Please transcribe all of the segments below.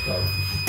go.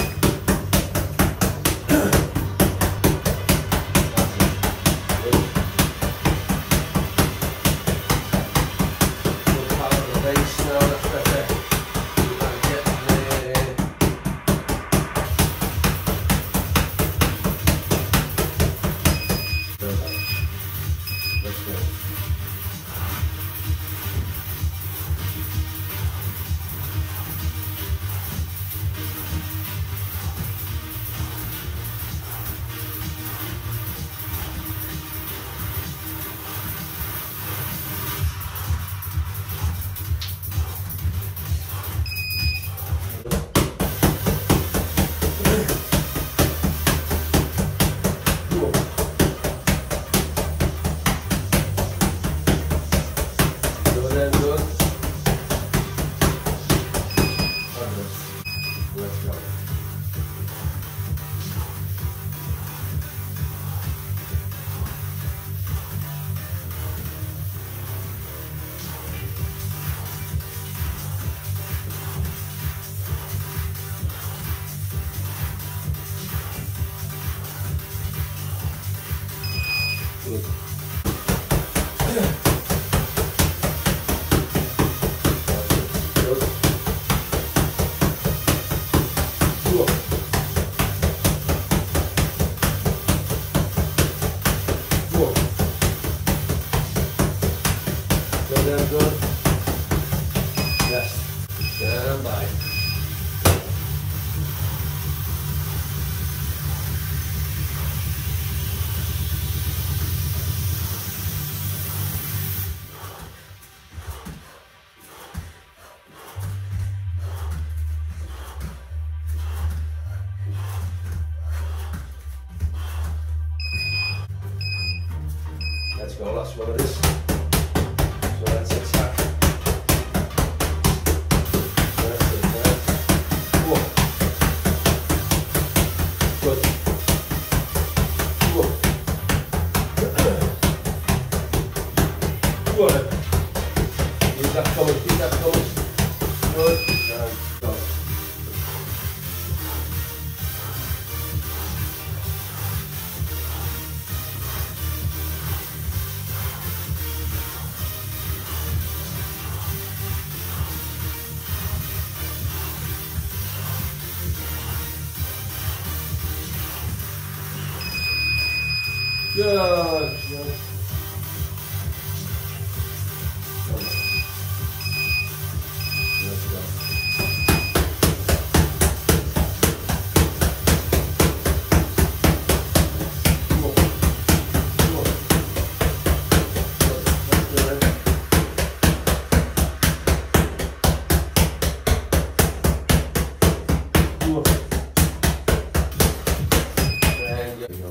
Good. Good. Yes. Stand by. Let's go, last one of this. So let's attack. That's it, right? Whoa. Good. Whoa. Good. Keep that coming, keep that coming. Good. And go. Good. Good. Let's go. Come on. Come on. Good. That's good. Come on. And there you go.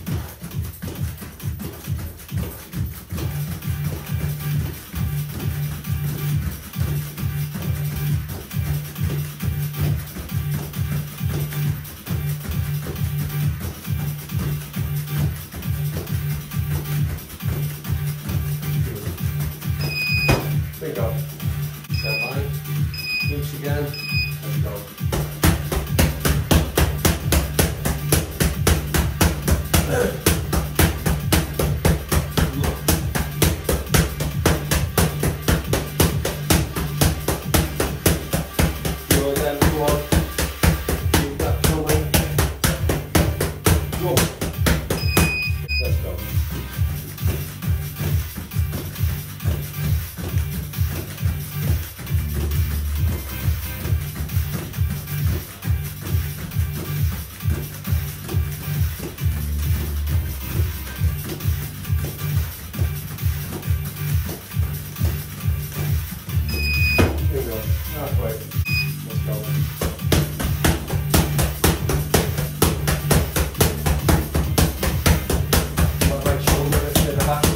Bingo. Stand by. Loops again. Let's go. Good, then come on. Keep that going. Go. Let's go. Bingo. Halfway. Let's go. My right shoulder to the back.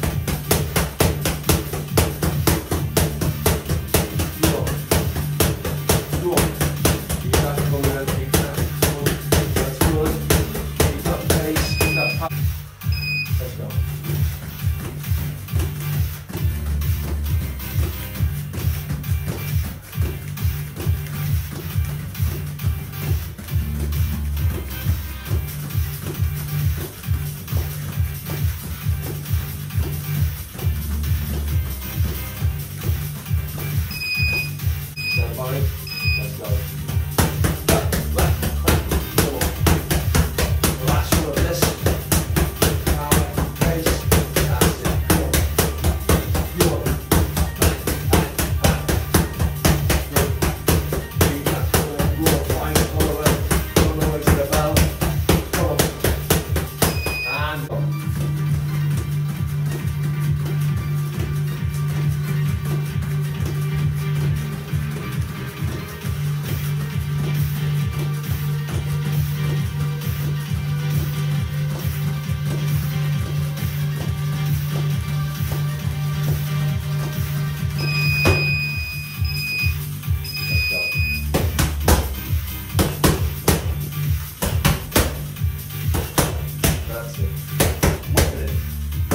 Go. Go. Keep that coming and keep that going. That's good. Keep that pace, keep that pace. Let's go. Let's go. Left, left, right, come on. Last one of this. Power, pace. That's it. Come on. You want it. Good. Keep that going. Go on, flying all the way. All the way to the bell. Come on. And up. Let's go. That's it. Whip it in.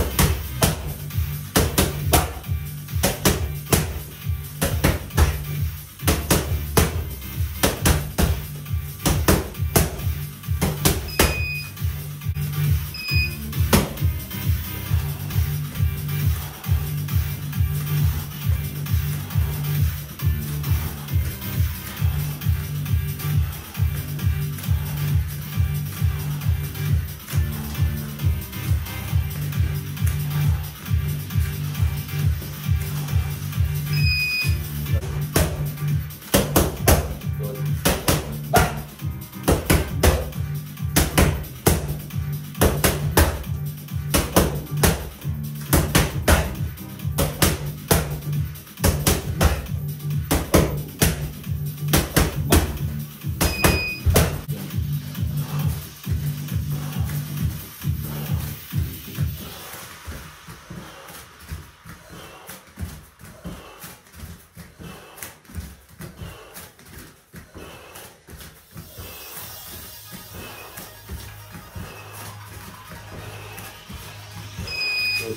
Good.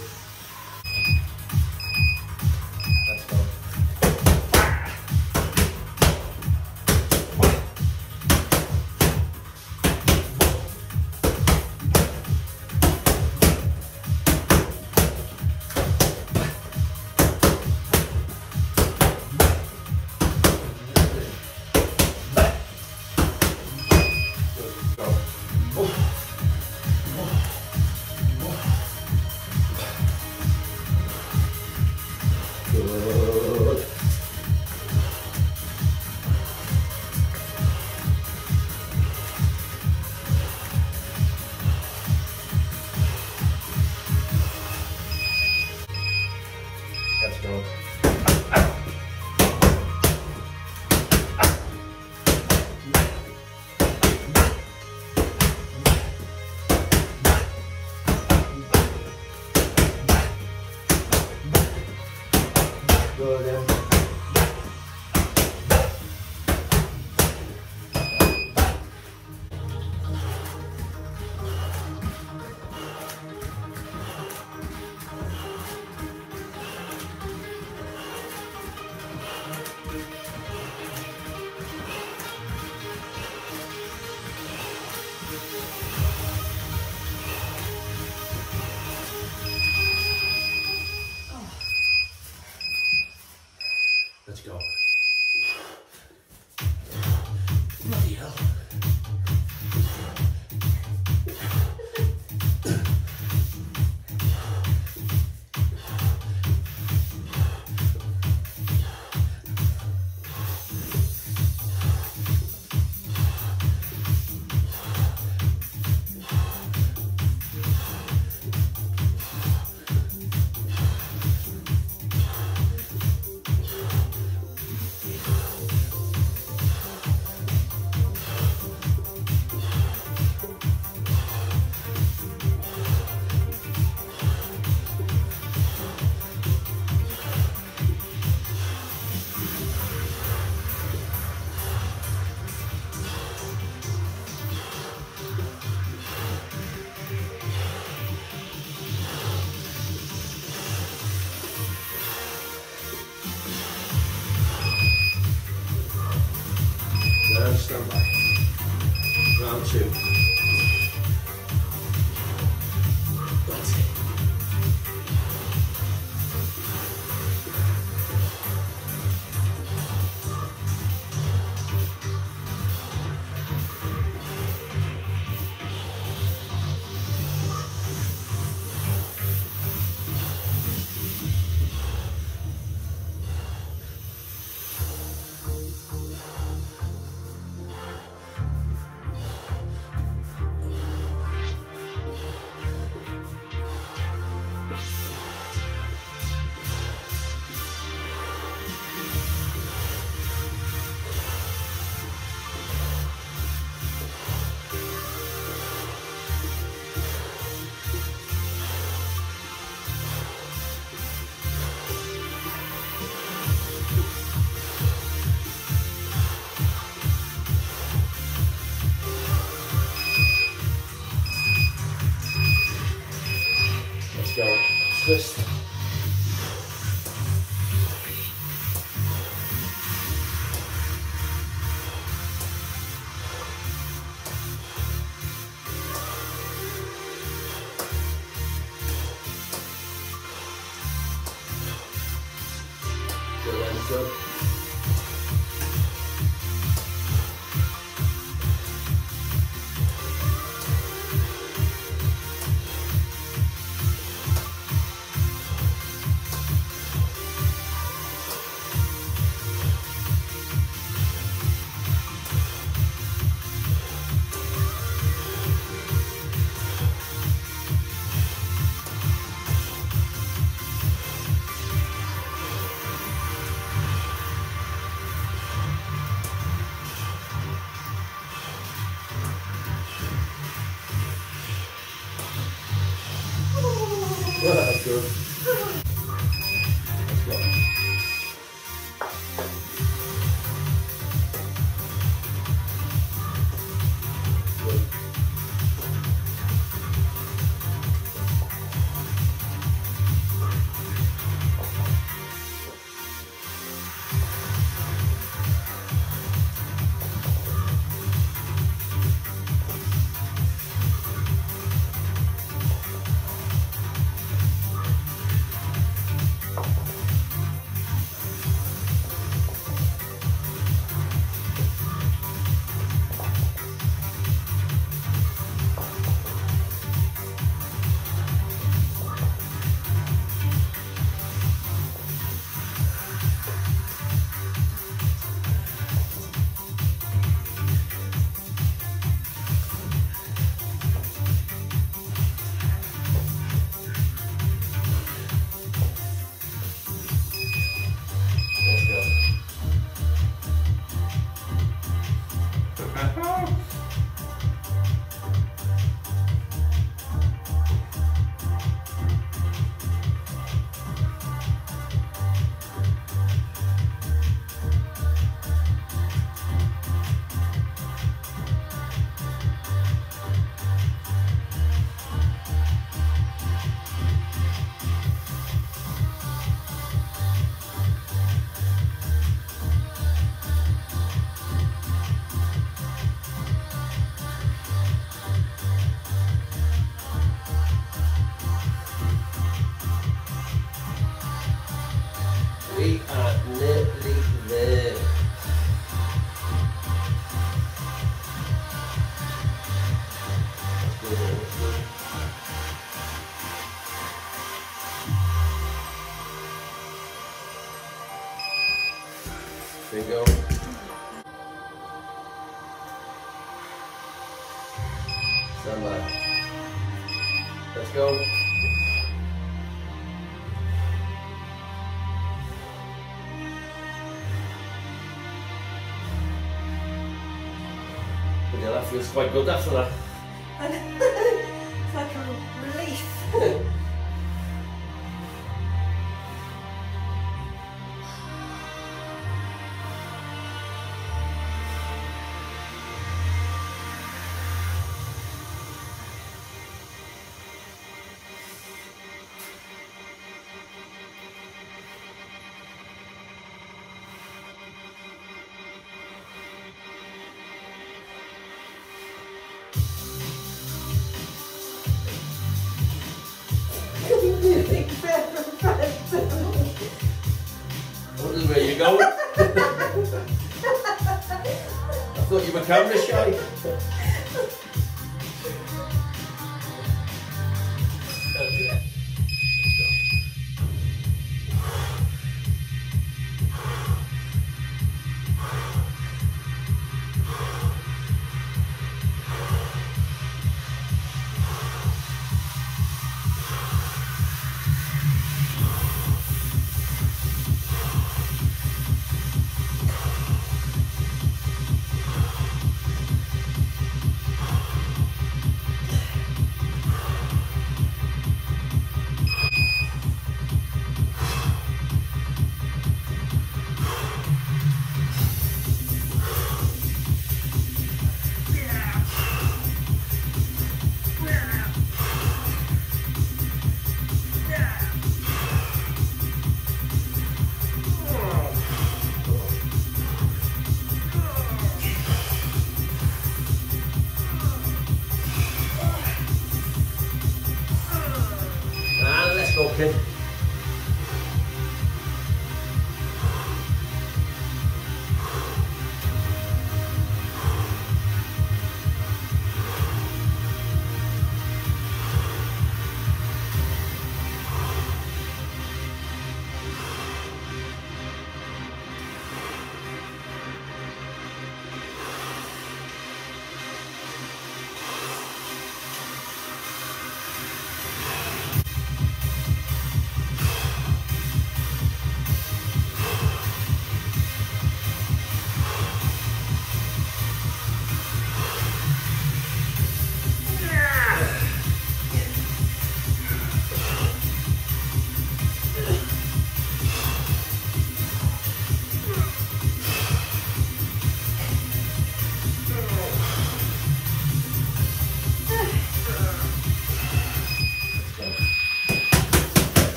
Let's go. Good. Go. Good. Let's go. Good. Let's go. Bloody hell. And stand by. Round two. That's it. good. Let's go. Good. We are nearly there. That's good, that's good. Bingo. Stand by. Let's go. Yeah, that feels quite good after that. It's like a relief. This is where you go. I thought you were camera shy.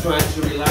trying to relax.